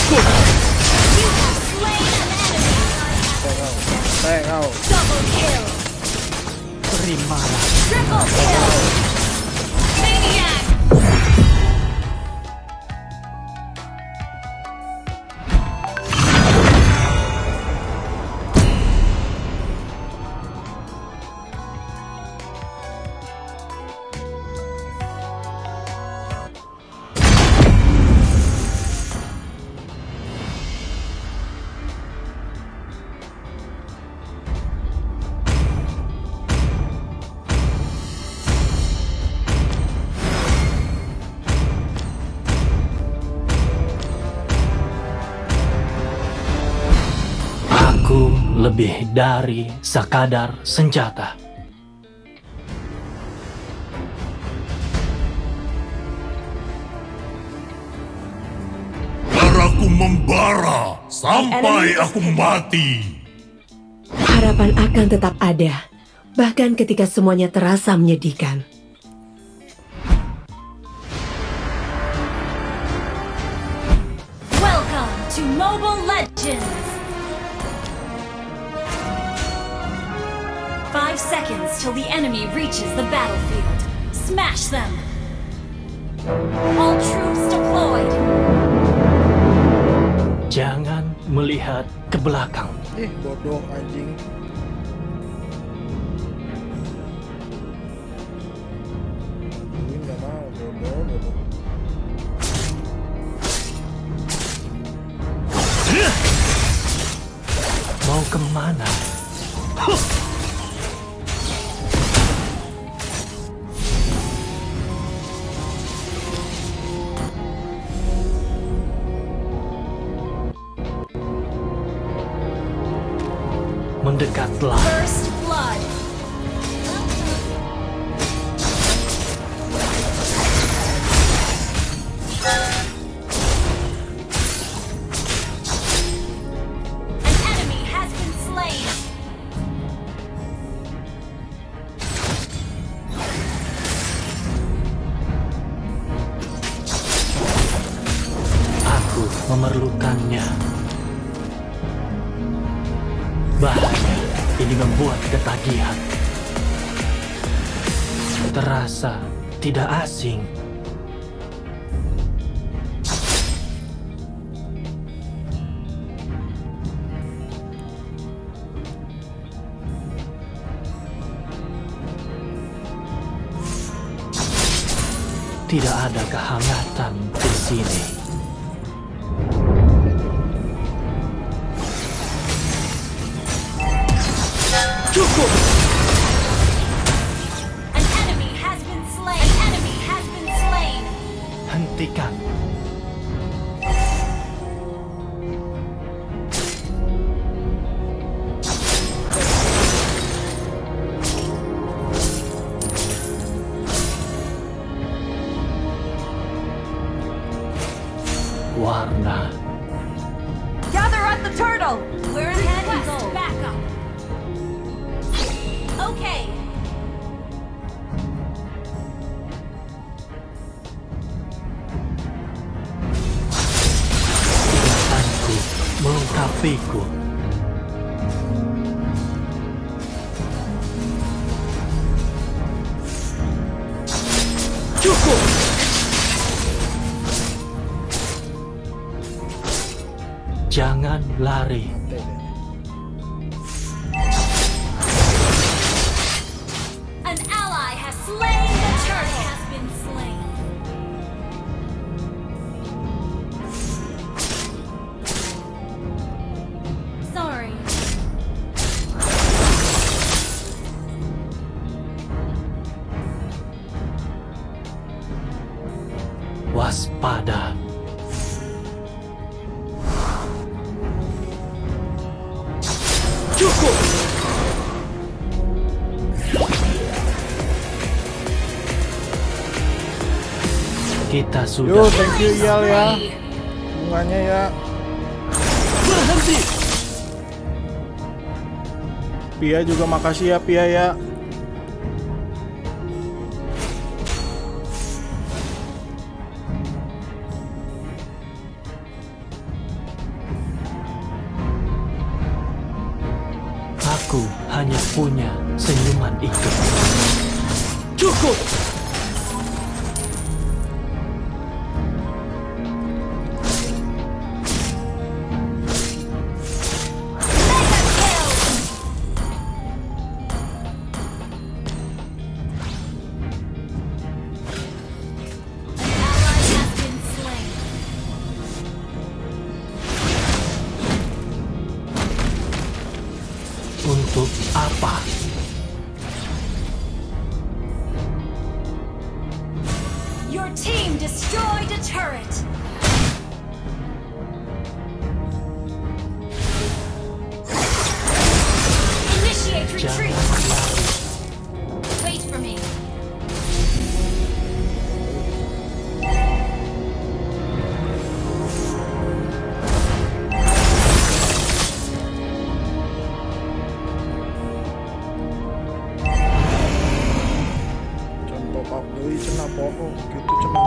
Cukup. You have slain an enemy. Double kill. Terimalah. Triple kill. Maniac. Aku lebih dari sekadar senjata. Darahku membara sampai aku mati. Harapan akan tetap ada, bahkan ketika semuanya terasa menyedihkan. Welcome to Mobile Legends. 5 seconds till the enemy reaches the battlefield. Smash them. All troops deployed. Jangan melihat ke belakang. Bodoh anjing. Ini nggak mau, bodoh. Mau kemana? Mendekatlah. First blood. An enemy has been slain. Aku memerlukannya. Bahaya, ini membuat ketagihan. Terasa tidak asing. Tidak ada kehangatan di sini. Cukup. An enemy has been slain. An enemy has been slain. Hentikan. Warna. Gather at the turtle. We're ahead in goal. Back up. Okay. Ingatanku melengkapiku. Cukup. Jangan lari. An ally has slain the turtle. Has been slain. Sorry. Waspada. Cukup. Kita sudah. Yo, thank you Iyal ya. Bunganya ya. Berhenti. Pia juga makasih ya Pia ya. Aku hanya punya senyuman itu. Cukup! Untuk apa? Your team destroyed a turret. Initiate retreat. Jangan lari. Wait for me. Contoh Pak Dewi cenah pokok gitu cenah.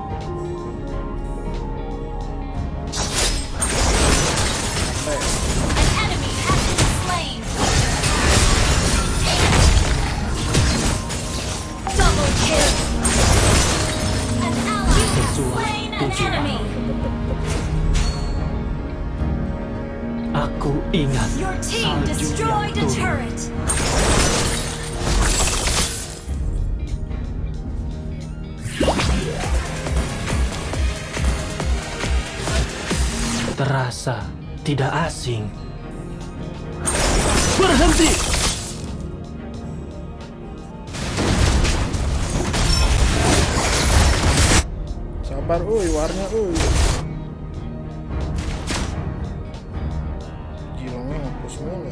An enemy has been slain. Double kill. An ally has slain an enemy. Aku ingat Your team salju destroyed yang a turun. turret. Terasa tidak asing. Berhenti! Sabar warnya Gilongnya ngapus mulu.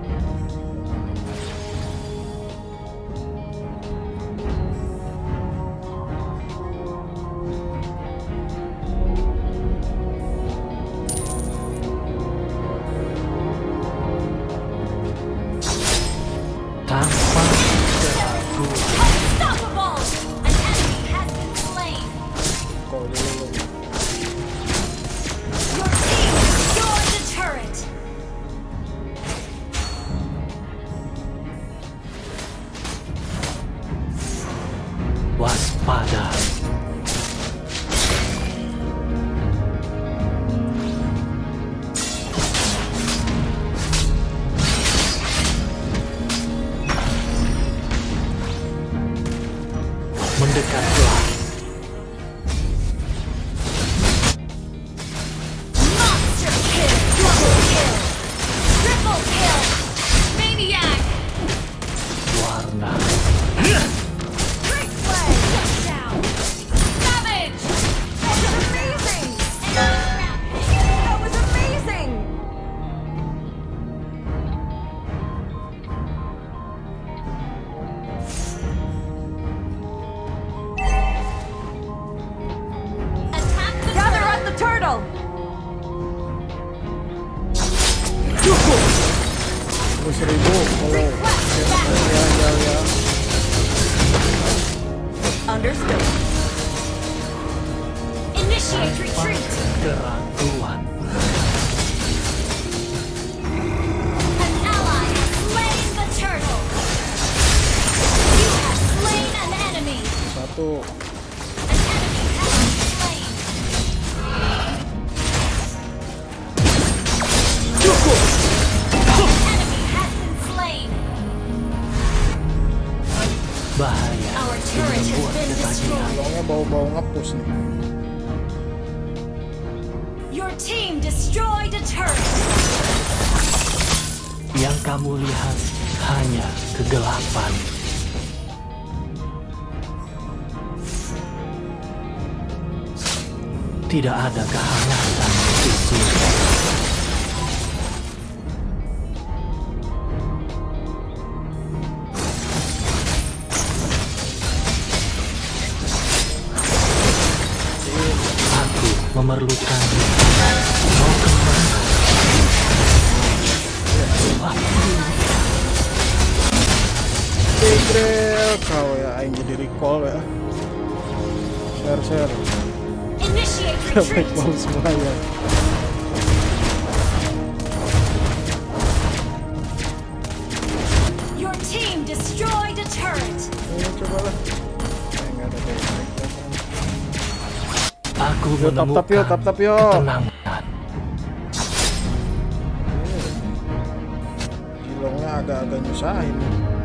Tanpa keraguan. Unstoppable. An enemy has been slain. Kok dulu. Your team destroyed a turret. Waspada. Mendekatlah. Monster kill. Double kill. Triple kill. Maniac. Warna. Great play. Touchdown. Savage. That was amazing. That was amazing. Attack the Gather up the turtle. Cukup! 10.000 kalau ya. Understood. Initiate retreat. Keraguan. An ally has slain the turtle. You have slain an enemy. Satu. An enemy has been slain. Cukup! An enemy has been slain. Bahaya. Our turret has been destroyed. Gilongnya bau-bau ngapus nih. Your team destroyed a turret. Yang kamu lihat hanya kegelapan. Tidak ada kehangatan di sini. Aku memerlukan mau kemana? Tigreal kau ya, aing jadi recall ya. Share. Initiate Baik retreat. mau semuanya. team destroyed a turret. Coba lah. Nggak ada damage. Aku Yo, tap menemukan tap yo. ketenangan. Kilongnya agak-agak nyusahin.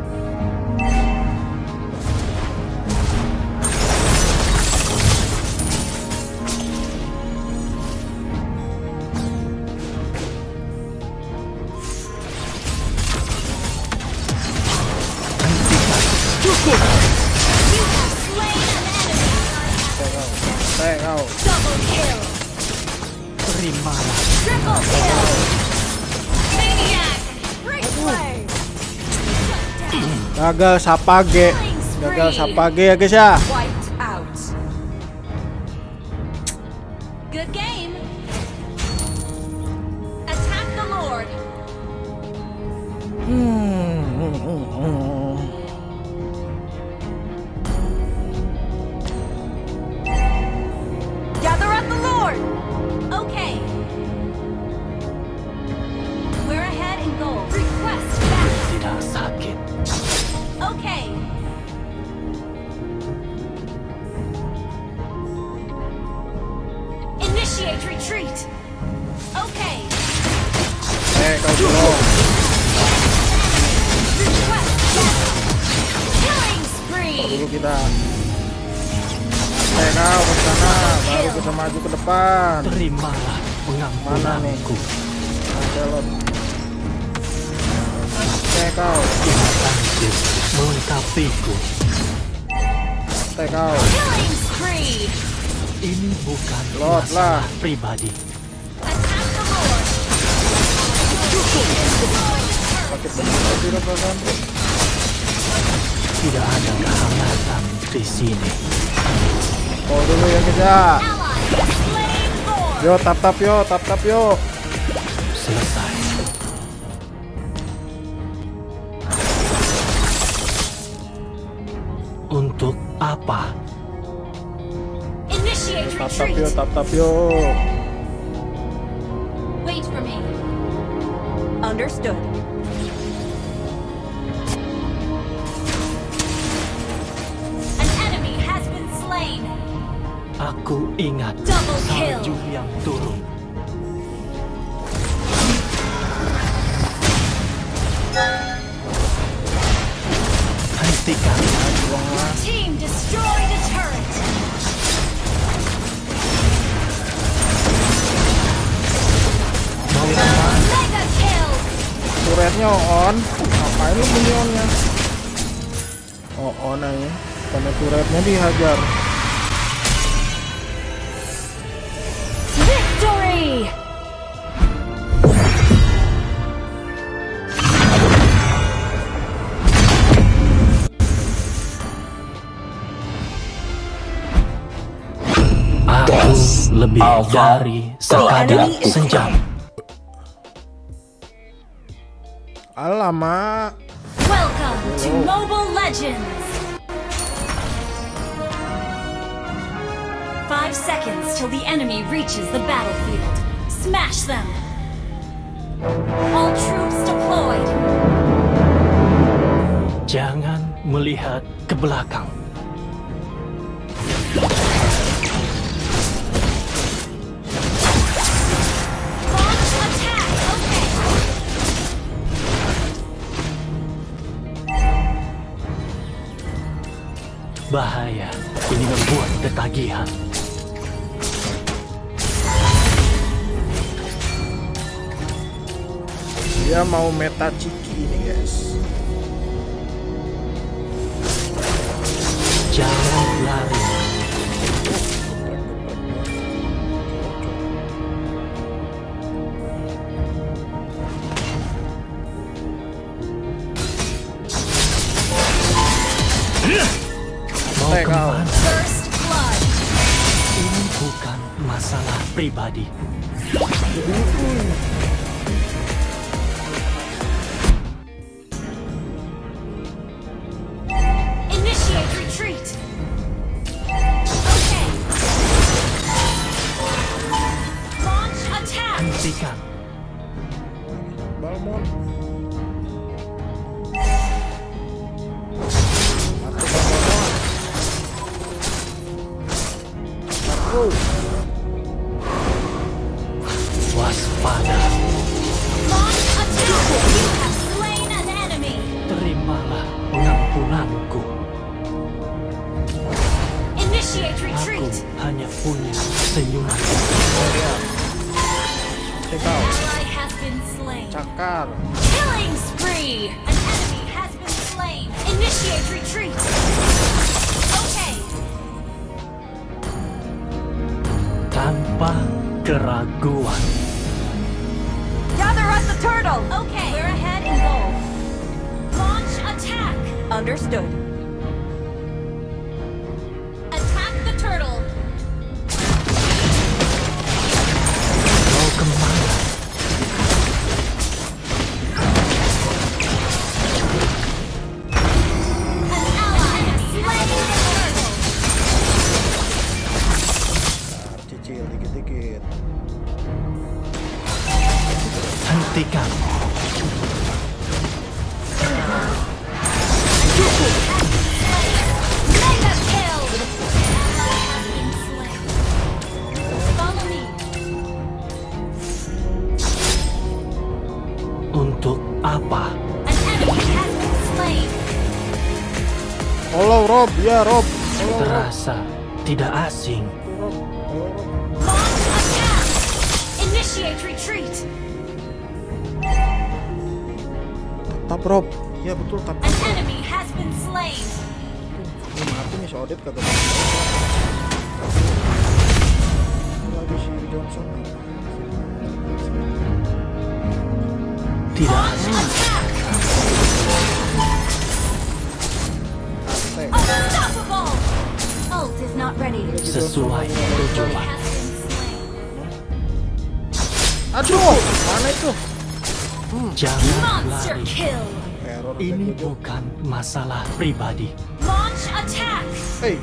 You have slain an enemy. Kau. Double kill. Terimalah. Triple kill. Maniac. Great play. Gagal sapage. Gagal sapage ya guys ya. Wiped out. Good game. Attack the Lord. Gather at the Lord. Okay. We're ahead in goal. Request back. Tidak sakit. Okay. Initiate retreat. Okay. Kau dulu. Request backup. Killing spree. Dulu kita. Kau ke sana, baru kita maju ke depan. Terimalah pengampunanku. Celot. Kau. Tangkis melengkapiku. Kau. Killing spree. Ini bukan Lot lah. masalah pribadi. Attack the Lord. Sakit bener tidak perasaan. Tidak ada kehangatan di sini. Kau dulu ya guys ya. Ally slain Lord. Yo tap yo. Selesai. Untuk apa? Initiate Tap retreat. yo. Wait for me. Understood. An enemy has been slain. Aku ingat Double kill. salju yang turun. Hentikan. Team destroyed a turret. Mau kemana? Mega kill. Turretnya on. Ngapain lu minionnya? On aja. Karena turretnya dihajar. Victory. Aku lebih dari sekadar senjam. Alamak. Welcome to Mobile Legends. 5 seconds till the enemy reaches the battlefield. Smash them. All troops deployed. Jangan melihat ke belakang. Launch attack. Okay. Bahaya, ini membuat ketagihan. Dia mau meta ciki ini guys. Jangan lari. Mau kemana? First blood. Ini bukan masalah pribadi. Initiate retreat. Okay. Launch attack. Hentikan. Balmon. waspada. Launch attack! You have slain an enemy! Terimalah pengampunanku. Initiate Aku retreat! hanya punya senyuman. Take out. Ally has been slain. Cakar. Killing spree! An enemy has been slain. Initiate retreat! Okay. Tanpa keraguan. Gather us the turtle! Okay. We're ahead in goal. Launch attack! Understood. Attack the turtle! Mau kemana? An ally has slain the turtle! Nah, cicil dikit-dikit. Hentikan. Mega kill! Ally has been slain. Follow me. Untuk apa? An enemy has been slain. Follow Rob, ya Rob. Follow Rob. Terasa tidak asing. Rob. Follow Rob. Launch attack! Initiate retreat! Tap Rob. Iya betul tap. An enemy has been slain. Ini mati nih si Odette kagak. Lagi si Johnson. Tidak Launch asing. attack! Santai. Unstoppable! Ult is not ready. Sesuai Ally tujuan. has been slain. Aduh, mana itu? Jangan Monster lari. kill! Error. Ini bukan masalah pribadi. Launch attack! Hey.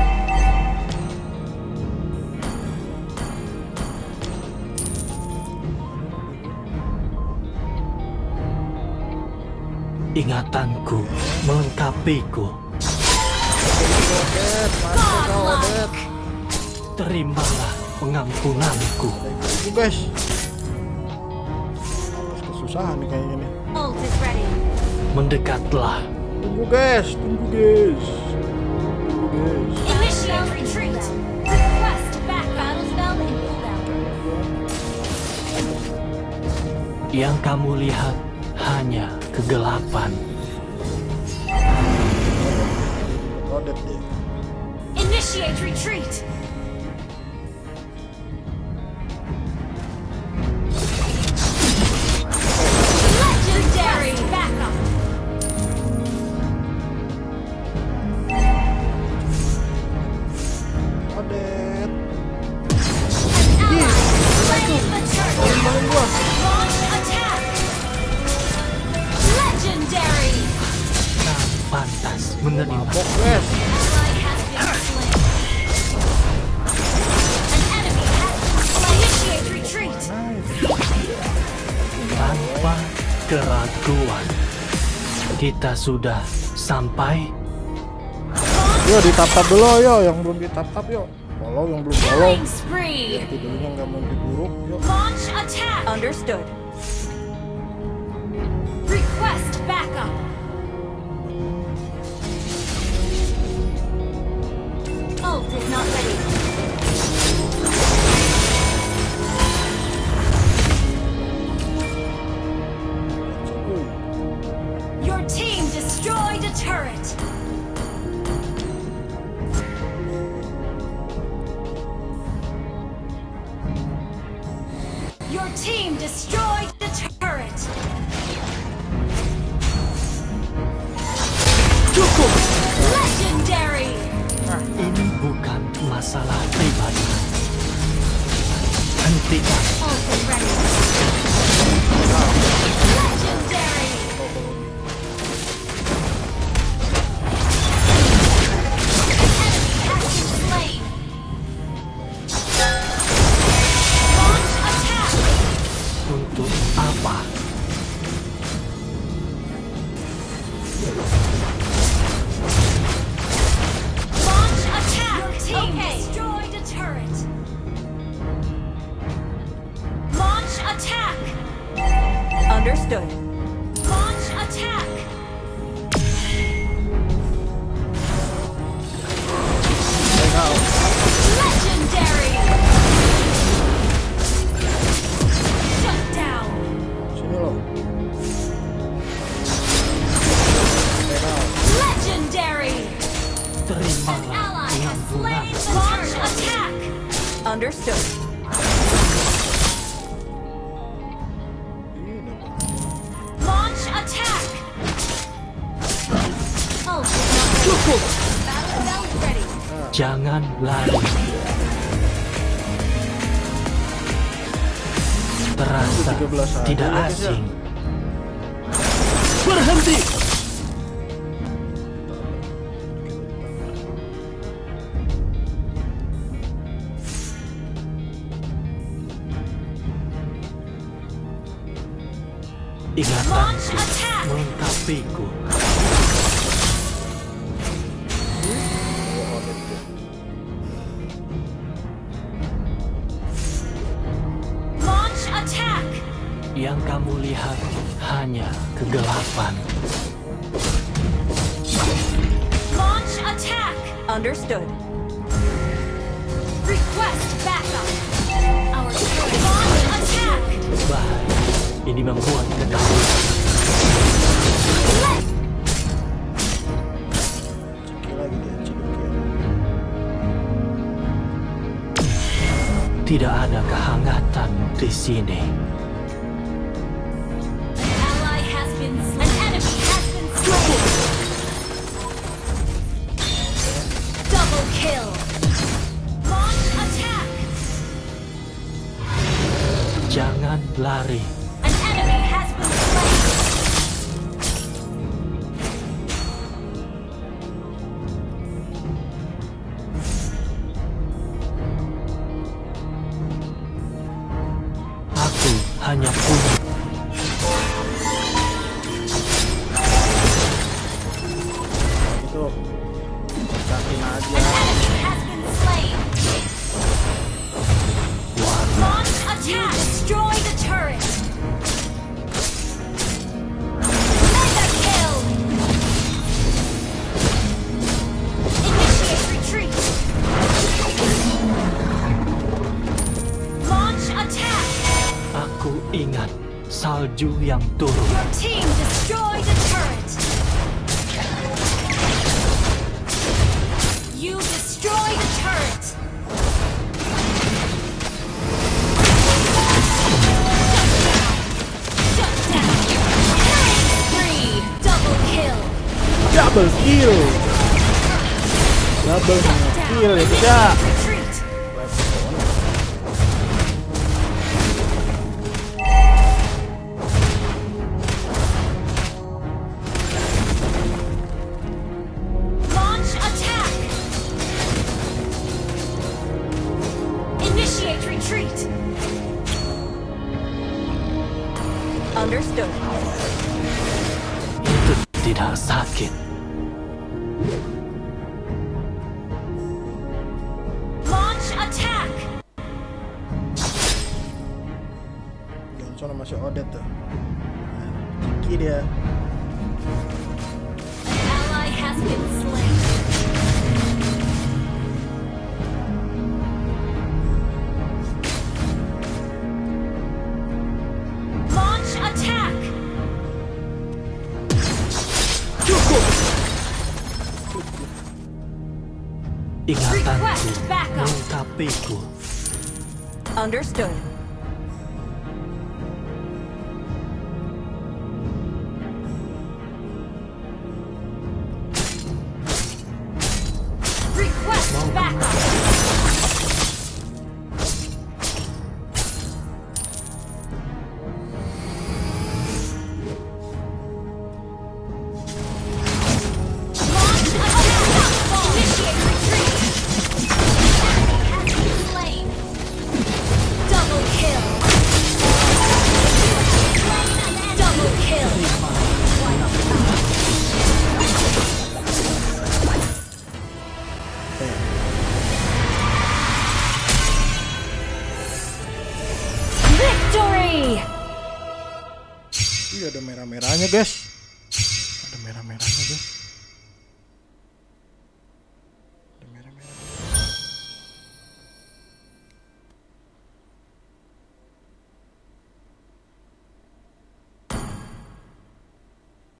Ingatanku melengkapiku. Odette, mana kau Odette? Terimalah pengampunanku. Tunggu guys. Harus kesusahan nih kayaknya nih. Ult is ready. Mendekatlah. Tunggu guys, tunggu guys. Tunggu guys. Initiate retreat. Request back battle spell in cooldown. Yang kamu lihat hanya kegelapan. Odette deh. Initiate retreat. Legendary backup. Odette. Ally slain the turtle. Bangun gua. Launch attack. Legendary. Kau pantas menerima. Mabok guys. Ally has been slain. An enemy has been slain. Initiate retreat. Tanpa keraguan. Kita sudah sampai. Yo ditap-tap dulu yo, yang belum ditap-tap yo. Follow yang belum follow. Killing spree. Tidurnya nggak mau diburuk yo. Launch attack. Understood. Request backup. Ult is not ready. Your team destroyed a turret. Your team destroyed the turret. Cukup. Legendary. Ini bukan masalah pribadi. Hentikan. Ult is ready. Legendary. Enemy has been slain. Launch attack. Untuk apa? Launch attack. Your team destroyed a turret. Understood. Launch attack. Legendary. Shut down. Sini loh. Legendary. An Terimalah ally has pengampunan. slain the Launch attack. Understood. Launch attack. Ultimate. Battle belt ready. Jangan lari. Terasa 13 aja tidak ya, guys, ya. asing. Berhenti. Ingatanku Launch attack. melengkapiku. Launch attack. Yang kamu lihat hanya kegelapan. Launch attack. Understood. Request backup. Our turret. Launch attack. Bahaya. Ini membuat ketakutan. Ceki lagi dia, Ciduki. Tidak ada kehangatan di sini. An ally has been slain. An enemy has been slain. Double kill. Launch attack. Jangan lari. An enemy has been slain. Aku hanya punya Itu. Cakin aja. An enemy has been slain. warna. Launch attack. Destroy the turret. Mega kill. Initiate retreat. Launch attack. Aku ingat salju yang turun. Your team destroyed the turret. You destroyed the turret. Shut down. Killing spree. Double kill. Double kill. Double kill ya tidak. Retreat. Launch attack. Initiate retreat. Understood. Itu tidak sakit. Launch attack. Johnson masih Odet tuh. Ceki dia. An ally has been slain. Launch attack. Ingatanku Request backup. melengkapiku. Understood. Request backup. Launch attack. Initiate retreat. Enemy has been slain. Double Iya ada merah-merahnya guys. Ada merah-merahnya guys.